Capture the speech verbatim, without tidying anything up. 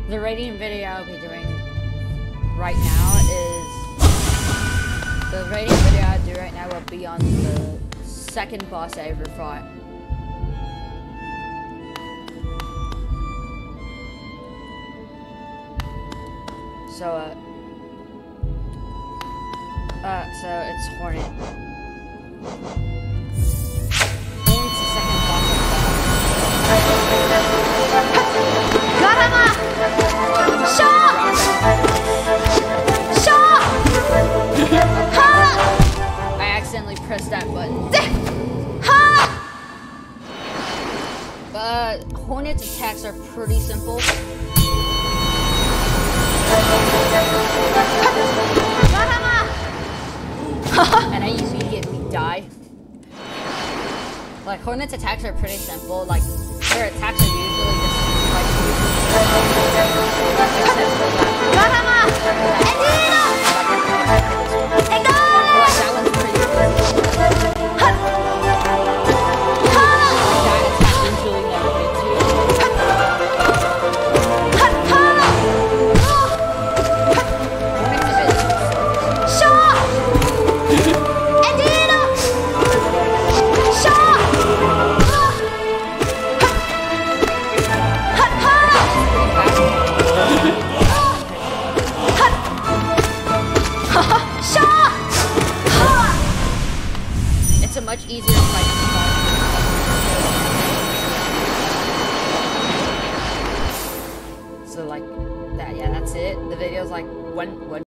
The rating video I'll be doing right now is the rating video I do right now will be on the second boss I ever fought. So uh, uh so it's Hornet. Hornet's the second boss I fought. Garama! Shot! Shot! Ha! I accidentally pressed that button. Ha! Uh, Hornet's attacks are pretty simple. And I usually get me die. Like, Hornet's attacks are pretty simple. Like, their attacks are usually just like. Like, that one's pretty easy. Like, that attack usually never hits you. It's a much easier fight. So like that, yeah, that's it. The video's like one one.